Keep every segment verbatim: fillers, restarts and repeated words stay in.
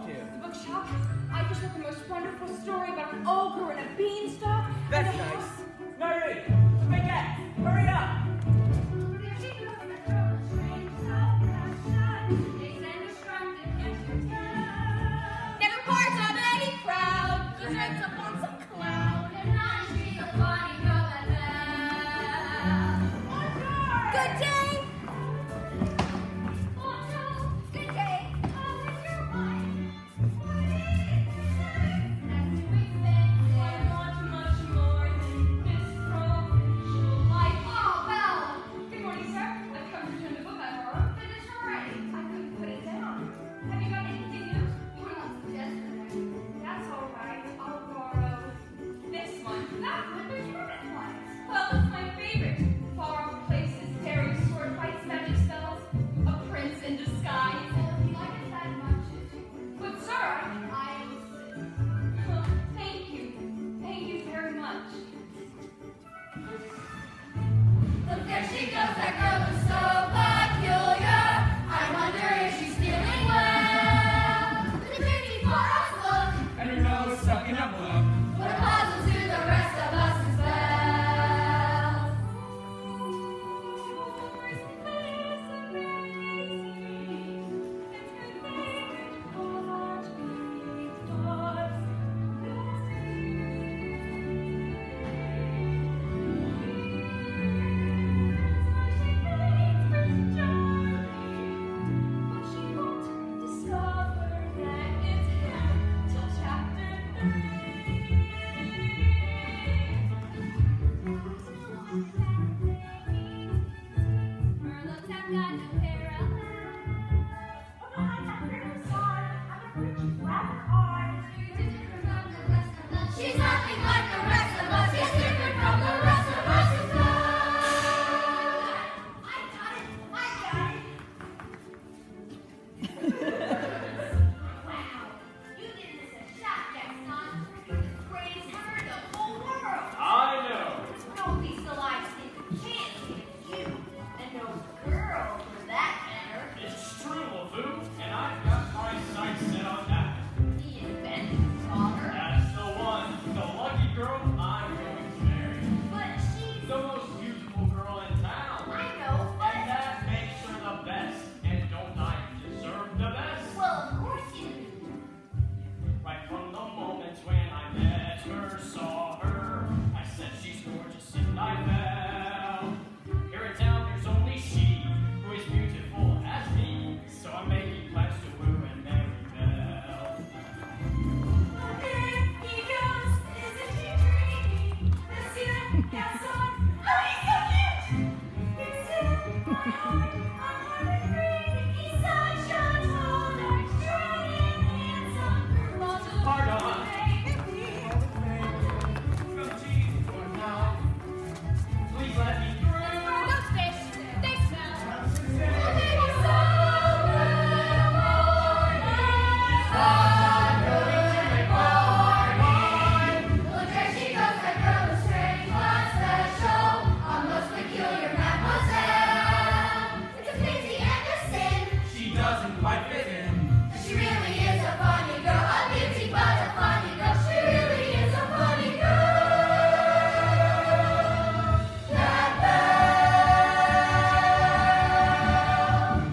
bookshop to? The bookshop? I just read the most wonderful story about an ogre and a beanstalk. That's and a nice. house. Mary, Spaghetti, hurry up! Never parts of any crowd. Just ends up on some cloud. And now she's a funny girl at that. Good day. Oh no. Good day. Oh, what's your mind? I want much more than this provincial life. Oh, Belle. Good morning, sir. I've come to return the book I borrowed. Finished already. I couldn't put it down. Have you got anything new? What else is yesterday? That's all right. I'll borrow this one. That one? There's your one. Well, it's my favorite. Far off places, fairy sword fights, magic spells, a prince in disguise. Well, if you like it that much, but sir, I insist. Oh, thank you. Thank you very much. Look, there she goes, that girl is so peculiar. I wonder if she's feeling well. The creepy far off look, And her nose stuck in a book. what a puzzle to the rest of us as well. But she won't discover that it's him till chapter three. Merlin's have got no parallel. Oh, I have written song. I'm a rich black card. She's different from the rest of us. She's nothing like the rest of us. She's different from the rest of us as well. I got it. I got it. Wow. You didn't miss a shot, Gaston. You're the greatest hunter in the whole world. I know. No beast alive stands a chance against you. And no girl, for that matter. It's true, LeFou, and I've got my sights set on that. The inventor's daughter. That's the one, the lucky girl I'm going to marry. But she's... The most beautiful girl in town. I know, And but... that makes her the best. And don't I deserve the best? Well, of course you do. Right from the moment when I met her, saw her, I said she's gorgeous and I fell. Here in town there's only she who is beautiful as me, so I'm making plans to woo and marry Belle. There he goes. Isn't he dreamy? Let's see that Gaston. Oh, he's so cute. He's in my heart. I'm not afraid. He's such a tall, strong, and handsome. Well, to the Pardon. baby. From cheese for now. Please let me through. No space. Thanks, Mel. Okay, so look, there she goes, that girl is strange, but special, a most peculiar mademoiselle. It's a pity and a sin, She doesn't quite fit in. she really is a funny girl, a beauty but a funny girl. She really is a funny girl. That Belle.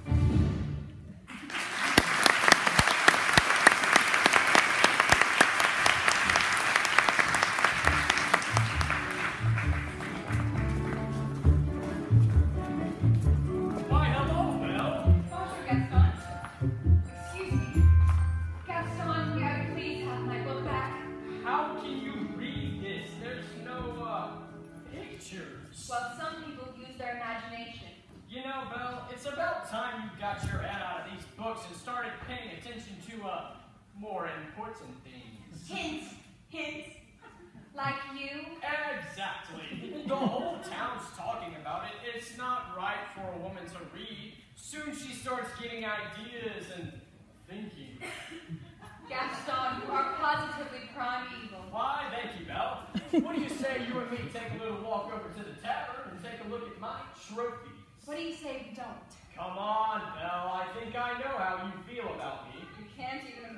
Why, hello, Belle. Bonjour, Gaston. Excuse me. Gaston, may I please have my book back? How can you read this? There's no, uh, pictures. Well, some people use their imagination. You know, Belle, it's about time you got your head out of these books and started paying attention to, uh, more important things. Hints, hints, like you. Exactly. The whole town's talking about it. It's not right for a woman to read. Soon she starts getting ideas and thinking. Gaston, you are positively primeval. Why, thank you, Belle. What do you say you and me take a little walk over to the tavern and take a look at my trophies? What do you say we don't? Come on, Belle. I think I know how you feel about me. You can't even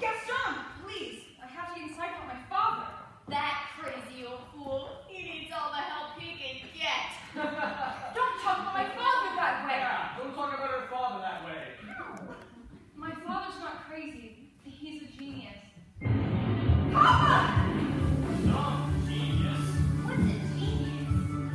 Gaston, please. I have to get inside with my father. That crazy old fool. He needs all the help he can get. Don't talk about my father that way. Yeah, don't talk about her father that way. My father's not crazy. He's a genius. Papa! No, genius. What's a genius?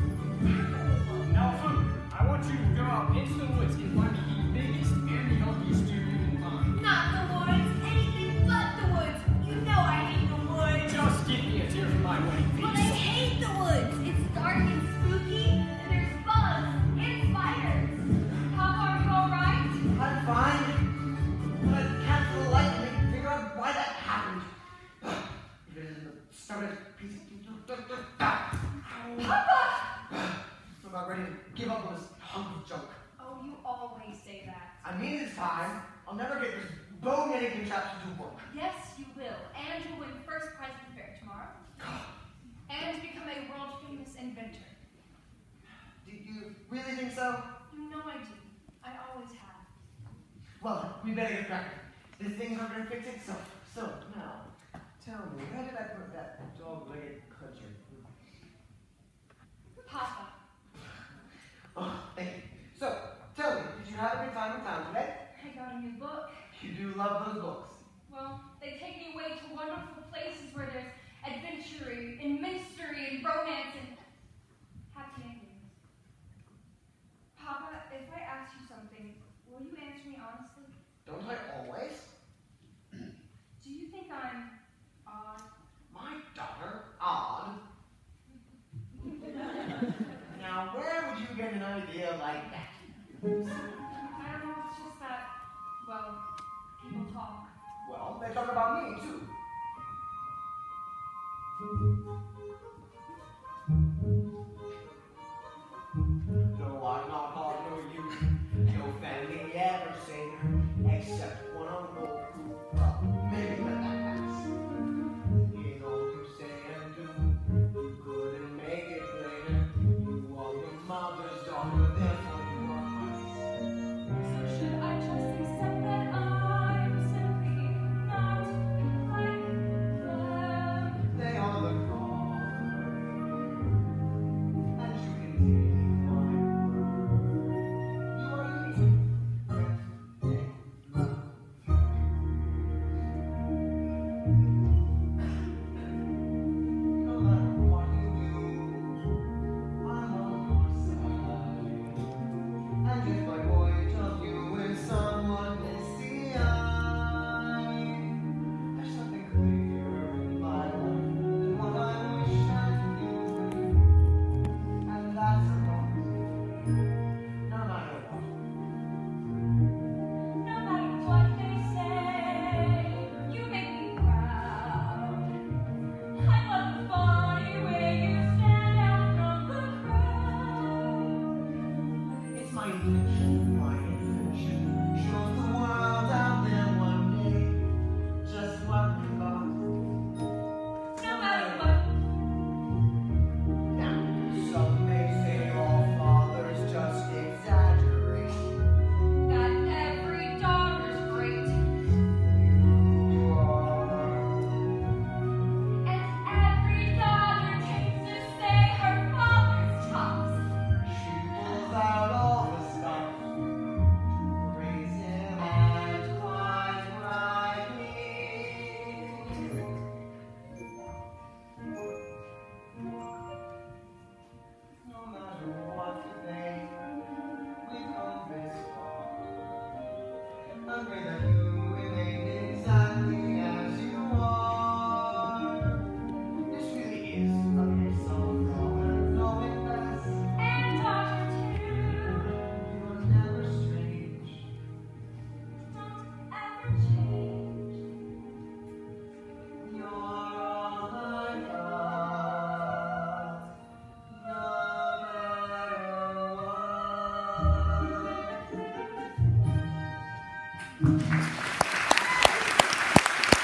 Alpha, I want you to go out into the woods and find me the biggest and the healthiest deer you can find. Not the woods. Anything but the woods. You know I hate the woods. Just give me a deer for my wedding But I feast. hate the woods. It's dark and spooky, and there's bugs and spiders. Papa, are you all right? I'm fine. But I can't for the life of me figure out why that happened. If it isn't the stubbornest piece of... Papa! I'm about ready to give up on this hunk of junk. Oh, you always say that. I mean this time, I'll never get this bone-netting contraption to work. Yes, you will. And you'll win first prize at the fair tomorrow. And become a world-famous inventor. Do you really think so? You know I do. I always have. Well, we better get cracking. This thing's not going to fix itself. So, now, tell me, where did I put that dog-legged clutcher? Papa. Oh, thank you. So, tell me, did you have a good time in town today? I got a new book. You do love those books. Well, they take me away to wonderful places where there's adventure and mystery and romance and happy endings. Papa, if I ask you something, will you answer me honestly? Don't I always? Do you think I'm odd? My daughter, odd. Now, where would you get an idea like that? I don't know, it's just that, well, people talk. Well, they talk about me, too.